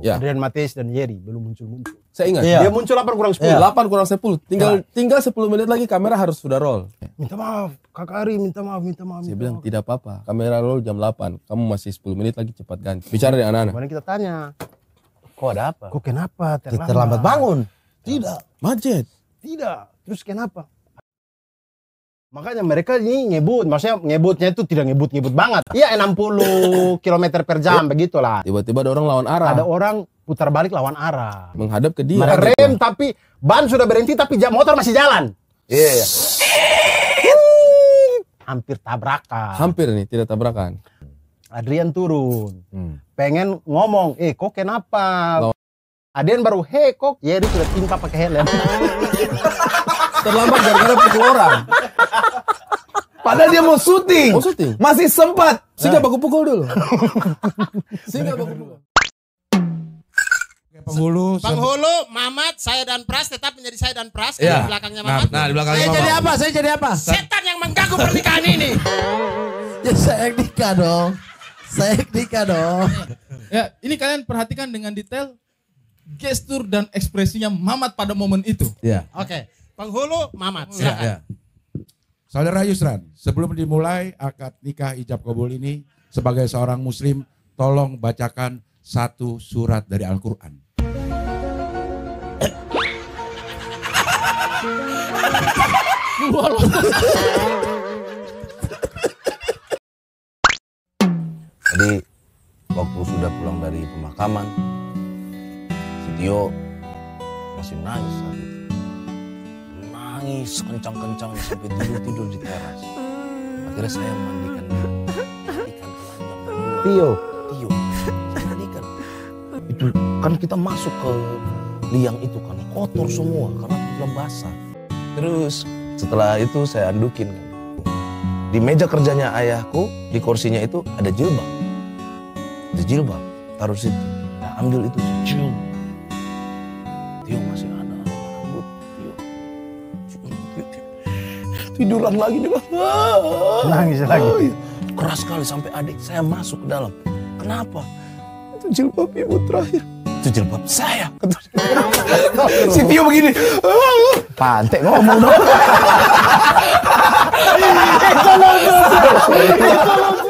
Ya. Adrian Mateis dan Yeri belum muncul-muncul. Saya ingat. Dia muncul 8 kurang 10. 8 kurang 10. Tinggal 10 menit lagi kamera harus sudah roll. Minta maaf, Kakak Ari, minta maaf. Saya bilang tidak apa-apa. Kamera roll jam 8. Kamu masih 10 menit lagi, cepat ganti. Bicara dengan anak-anak. Kemudian kita tanya, Kok ada apa? kok kenapa Terlambat bangun? Tidak. Macet. Tidak. Terus kenapa? Makanya mereka ini ngebut, maksudnya ngebutnya itu tidak ngebut banget. Iya 60 km per jam begitulah. Tiba-tiba ada orang lawan arah. Ada orang putar balik lawan arah. Menghadap ke dia. Rem tapi ban sudah berhenti tapi motor masih jalan. Iya. Hampir tabrakan. Hampir nih, tidak tabrakan. Adrian turun. Pengen ngomong, kok kenapa? Adrian baru, kok Yeri sudah timpa pakai helm. Terlambat gara-gara pukul orang. Padahal dia mau syuting. Masih sempat. Sehingga baku pukul dulu. Sehingga baku pukul. Penghulu, Mamat, saya dan Pras tetap menjadi saya dan Pras. Ya. Di belakangnya Mamat. Nah, di belakangnya Saya Mamat. jadi apa? Saya jadi apa? Setan yang mengganggu pernikahan ini. Ya saya nikah dong. Saya nikah dong. Ya, ini kalian perhatikan dengan detail gestur dan ekspresinya Mamat pada momen itu. Ya. Oke, penghulu, Mamat. Ya, Silakan. ya. Saudara Yusran, sebelum dimulai akad nikah ijab kabul ini, sebagai seorang muslim, tolong bacakan satu surat dari Al-Quran. Jadi waktu sudah pulang dari pemakaman, si Tio masih nangis saat itu. Nangis kencang-kencangnya sampai tidur di teras. Akhirnya saya mandikan telanjang berdua. Tio, saya mandikan. Itu kan kita masuk ke liang itu kan kotor semua karena belum basah. Terus setelah itu saya andukin kan. Di meja kerjanya ayahku, di kursinya itu ada jilbab. Ada jilbab, taruh situ. Nah, ambil itu, cium. Tio masih ada rambut, Tio. Tiduran lagi di bawah. Nangis lagi. Keras sekali sampai adik saya masuk ke dalam. Kenapa? Itu jilbab ibu terakhir. Itu jilbab saya. Si Tio begini. Pantek ngomong dong.